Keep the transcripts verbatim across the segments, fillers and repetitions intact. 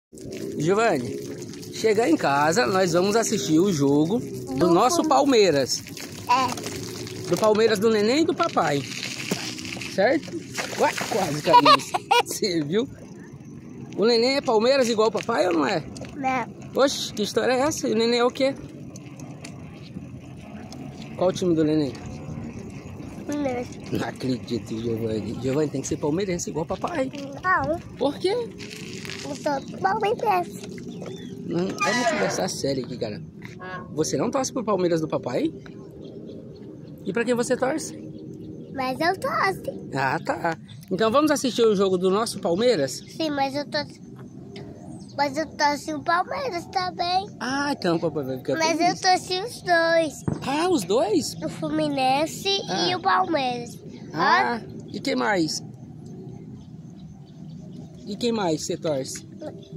Giovanni, chegar em casa, nós vamos assistir o jogo do nosso Palmeiras. É. Do Palmeiras do neném e do papai. Certo? Ué, quase caímos. Você viu? O neném é Palmeiras igual o papai ou não é? Não. Oxe, que história é essa? E o neném é o quê? Qual o time do neném? Palmeiras. Não acredito, Giovanni. Giovanni tem que ser palmeirense igual o papai. Não. Por quê? Eu sou palmeirense. Não, vamos conversar sério aqui, cara. Você não torce pro Palmeiras do papai? E pra quem você torce? Mas eu torço. Ah, tá. Então vamos assistir o jogo do nosso Palmeiras? Sim, mas eu torço. Mas eu torci o Palmeiras também. Ah, então papai vai ficar Mas feliz. eu torci os dois. Ah, os dois? O Fluminense Ah. e o Palmeiras. Ah, e quem mais? E quem mais você torce?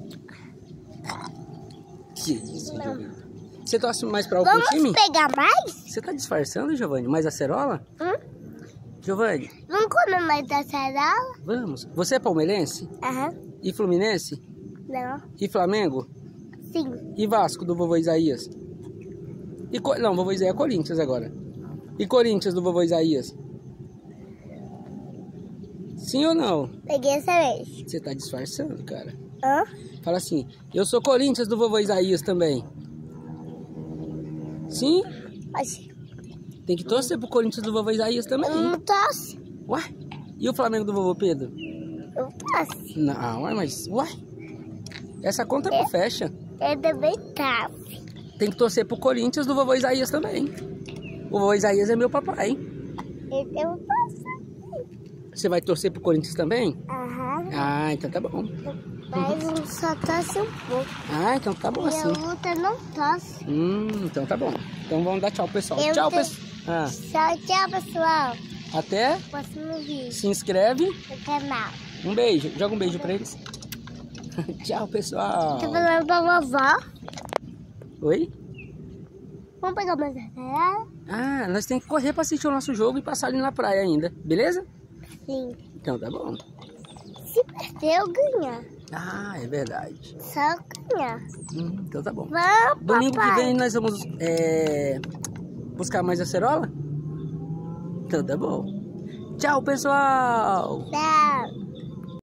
Que isso, Giovanni? Você torce mais pra algum Vamos time? pegar mais? Você tá disfarçando, Giovanni? Mais acerola? Hum? Giovanni, Vamos comer mais da cereal? vamos. Você é palmeirense? Aham. E Fluminense? Não. E Flamengo? Sim. E Vasco do vovô Isaías? E Co... Não, vovô Isaías é Corinthians agora. E Corinthians do vovô Isaías? Sim ou não? Peguei essa vez. Você tá disfarçando, cara. Hã? Fala assim, eu sou Corinthians do vovô Isaías também. Sim? Mas Tem que torcer pro Corinthians do vovô Isaías também. eu não torço. Ué? E o Flamengo do vovô Pedro? Eu torço. Não, ué, mas... Ué? Essa conta não fecha. Eu também torço. Tem que torcer pro Corinthians do vovô Isaías também. O vovô Isaías é meu papai. Eu eu torço. Você vai torcer pro Corinthians também? Aham. Ah, então tá bom. Mas eu só torço um pouco. Ah, então tá bom Minha assim. luta não torce. Hum, então tá bom. Então vamos dar tchau, pessoal. Eu Tchau, te- pessoal. Ah, Tchau, tchau, pessoal. até. Próximo vídeo Se inscreve. no canal. Um beijo. Joga um beijo pra eles. Tchau, pessoal. Tô falando pra vovó. Oi? Vamos pegar mais cereal? Ah, nós temos que correr pra assistir o nosso jogo e passar ali na praia ainda. Beleza? Sim. Então tá bom. Se perder, eu ganhar. Ah, é verdade. Só ganhar. Hum, então tá bom. Vamos, Domingo papai. que vem nós vamos é, buscar mais acerola? Então tá bom. Tchau, pessoal. Tchau.